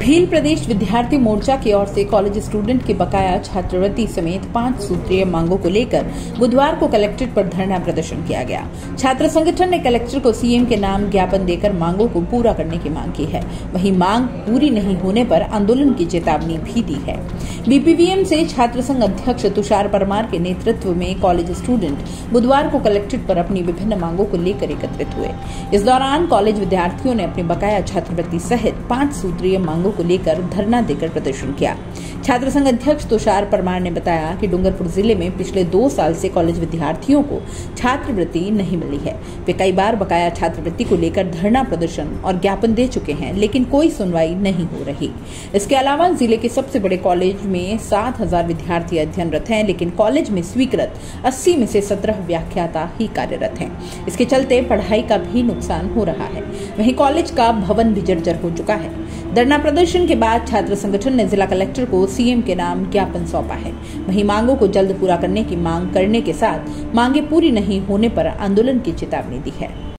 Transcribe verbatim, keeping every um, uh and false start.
भील प्रदेश विद्यार्थी मोर्चा की ओर से कॉलेज स्टूडेंट की बकाया छात्रवृत्ति समेत पांच सूत्रीय मांगों को लेकर बुधवार को कलेक्ट्रेट पर धरना प्रदर्शन किया गया। छात्र संगठन ने कलेक्टर को सीएम के नाम ज्ञापन देकर मांगों को पूरा करने की मांग की है। वहीं मांग पूरी नहीं होने पर आंदोलन की चेतावनी भी दी है। बीपीवीएम से छात्र संघ अध्यक्ष तुषार परमार के नेतृत्व में कॉलेज स्टूडेंट बुधवार को कलेक्ट्रेट पर अपनी विभिन्न मांगों को लेकर एकत्रित हुए। इस दौरान कॉलेज विद्यार्थियों ने अपनी बकाया छात्रवृत्ति सहित पांच सूत्रीय मांगों को लेकर धरना देकर प्रदर्शन किया। छात्र संघ अध्यक्ष तुषार परमार ने बताया कि डूंगरपुर जिले में पिछले दो साल से कॉलेज विद्यार्थियों को छात्रवृत्ति नहीं मिली है। वे कई बार बकाया छात्रवृत्ति को लेकर धरना प्रदर्शन और ज्ञापन दे चुके हैं, लेकिन कोई सुनवाई नहीं हो रही। इसके अलावा जिले के सबसे बड़े कॉलेज में सात हजार विद्यार्थी अध्ययनरत हैं, लेकिन कॉलेज में स्वीकृत अस्सी में से सत्रह व्याख्याता ही कार्यरत हैं। इसके चलते पढ़ाई का भी नुकसान हो रहा है। वहीं कॉलेज का भवन भी जर्जर हो चुका है। धरना प्रदर्शन के बाद छात्र संगठन ने जिला कलेक्टर को सीएम के नाम ज्ञापन सौंपा है। वहीं मांगों को जल्द पूरा करने की मांग करने के साथ मांगे पूरी नहीं होने पर आंदोलन की चेतावनी दी है।